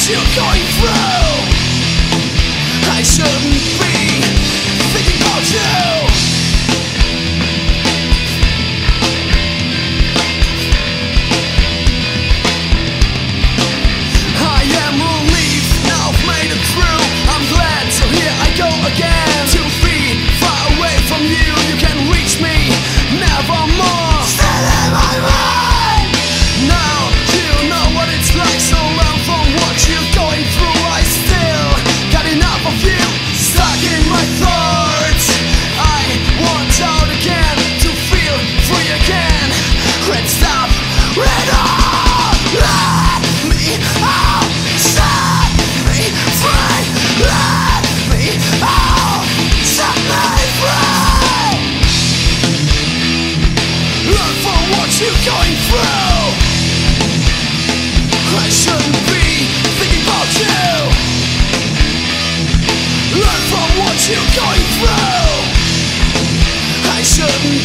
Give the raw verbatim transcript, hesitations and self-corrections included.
you're going through. I shouldn't be thinking about you. I am relieved, now I've made it through. I'm glad, so here I go again. To be far away from you, you can reach me nevermore. Still in my mind. Now you know what it's like, so long from what you're going through. I still got enough of you stuck in my thoughts. I want out again to feel free again. Let's stop right on. Let me out, set me free. Let me out, set me free. Learn from what you're going through. I shouldn't be thinking about you. Learn from what you're going through. I shouldn't